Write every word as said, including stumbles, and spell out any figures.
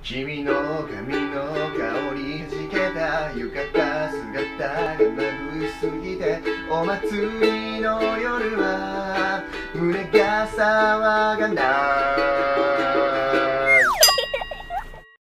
君の髪の香りはじけた浴衣姿が眩しすぎて、お祭りの夜は胸が騒がない。